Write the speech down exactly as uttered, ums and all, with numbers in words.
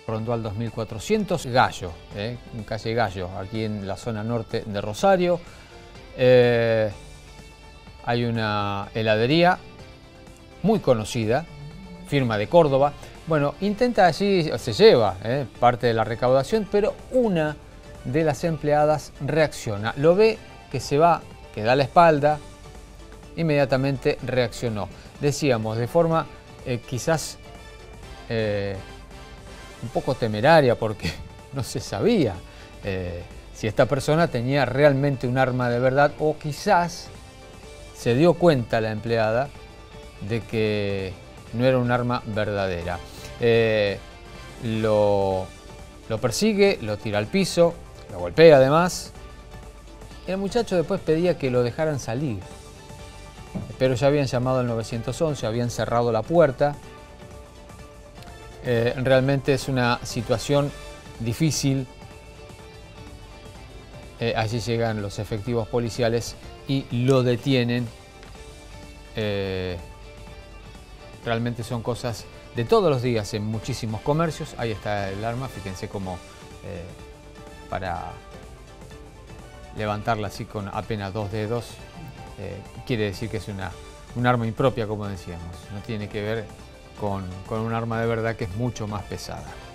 rondó al dos mil cuatrocientos. Gallo, eh, calle Gallo, aquí en la zona norte de Rosario. Eh, hay una heladería muy conocida, firma de Córdoba. Bueno, intenta allí, se lleva eh, parte de la recaudación, pero una de las empleadas reacciona. Lo ve que se va, que da la espalda, inmediatamente reaccionó. Decíamos, de forma eh, quizás eh, un poco temeraria, porque no se sabía eh, si esta persona tenía realmente un arma de verdad, o quizás se dio cuenta la empleada de que no era un arma verdadera. Eh, lo, lo persigue, lo tira al piso, lo golpea además. El muchacho después pedía que lo dejaran salir, pero ya habían llamado al nueve once, habían cerrado la puerta. Eh, realmente es una situación difícil. Eh, allí llegan los efectivos policiales y lo detienen. Eh, realmente son cosas de todos los días en muchísimos comercios. Ahí está el arma, fíjense cómo eh, para levantarla así con apenas dos dedos, eh, quiere decir que es una, un arma impropia, como decíamos. No tiene que ver con, con un arma de verdad, que es mucho más pesada.